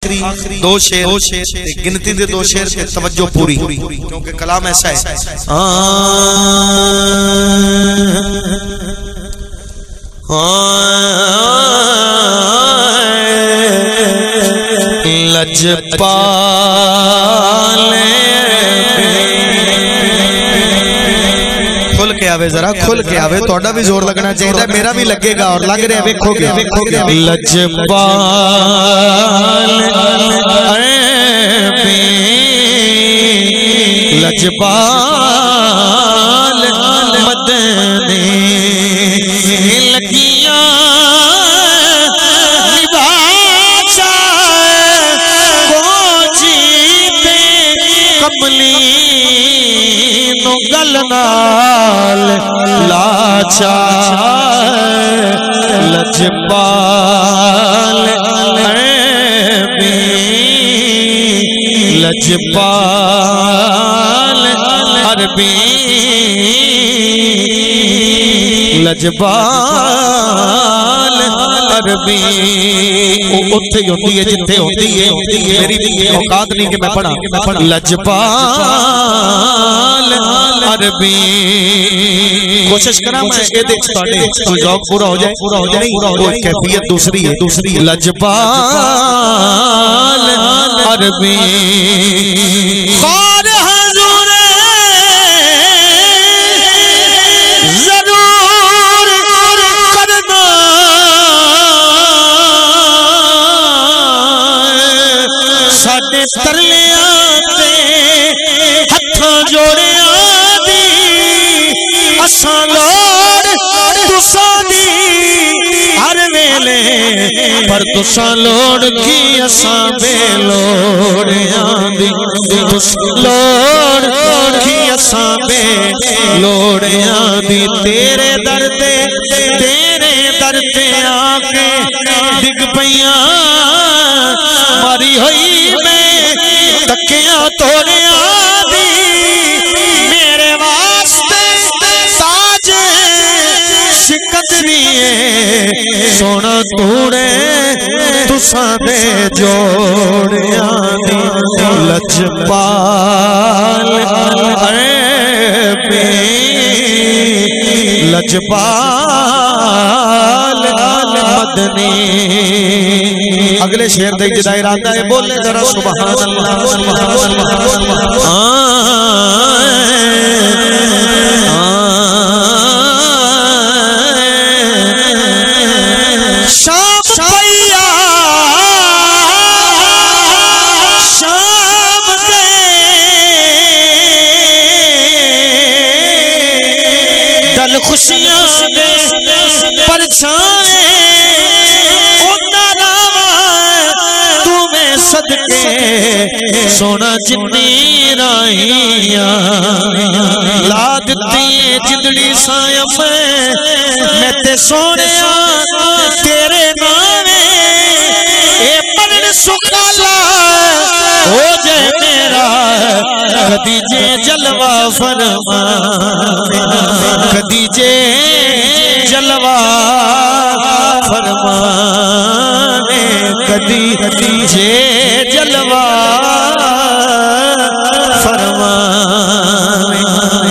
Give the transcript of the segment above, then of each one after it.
دو شیر گنتی دے دو شیر کے توجہ پوری کیونکہ کلام ایسا ہے لجپال کھل کے آوے ذرا کھل کے آوے توڑا بھی زور لگنا چاہیے میرا بھی لگے گا اور لگ رہے ویکھو گے لجپال لجپال مدنی لگیاں نباشا کو جیتے کملی نو گلنال لاچا لجپال لجپال عربی لجپال عربی اتھے ہوتی ہے جتھے ہوتی ہے میری اوقات نہیں کہ میں پڑھا لجپال عربی کوشش کرا میں یہ دیکھ ساڑھے جواب پورا ہو جائے وہ کیفیت دوسری ہے لجپال عربی خار حضور ضرور کرنا ساڑھے ترلیاں تے ہتھاں جوڑیاں دی اساں لوڑ تساں دی ہر ویلے پر تساں لوڑ کی اساں بے لوڑیاں دی لوڑ کی اساں بے لوڑیاں دی تیرے در تے آکے ڈگ پیاں ماری ہوئی میں تکیاں توڑیاں دی میرے واسطے تاج سکندری سونا توڑے تساں دے جوڑیاں دی لجپال عربی لجپال مدنی اگلے شعر دے جدا ارادہ ہے بولے ذرا سبحان اللہ شام پیا شام دے دل خوشیاں دے پرچھائے صدقے سونا جنی رائیاں لا دتی جدڑی سائیں میں تے سونیا تیرے نامے اے پڑھن سکھالا ہو جائے میرا خدیجے جلوہ فرما خدیجے جلوہ فرمانے خدیجے جلوہ فرمانے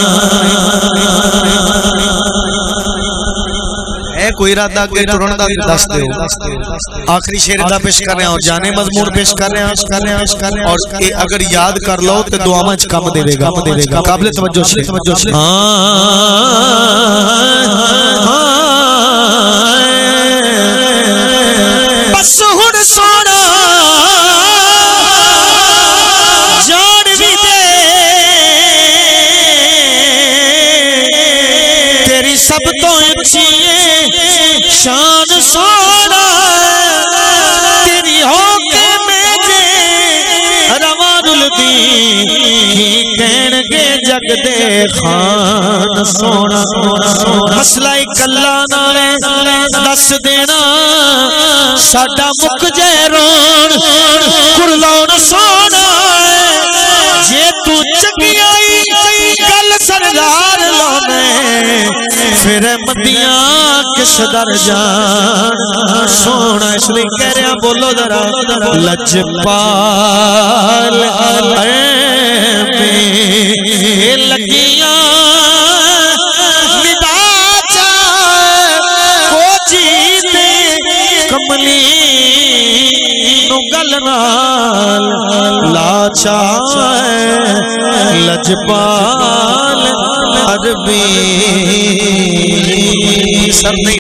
ہے کوئی ارادہ کہ ٹرن دا دس دے آخری شعر دا پیش کر رہے ہیں اور جانے مضمون پیش کر رہے ہیں اور اگر یاد کر لو تو دعا میں کم دے گا قابل توجہ سے بس ہن سونا جان بھی دے تیری سب تو اچھی شان سونا تیری ہو کے میجے روان الدی کی کہن گے جگ دے خان سونا مسئلہ کلا نالے دس دینا ساڈا مک جے رون کرلون سونا جے تو چنگی آئی گل سردار لانے پھر مدیاں کے در جان سونا اس لیے کہہ رہا بولو ذرا لجپال میں لگیاں ندا چاہ کو جیتے کملی نگل نال لاچا لجپال عربی سر نہیں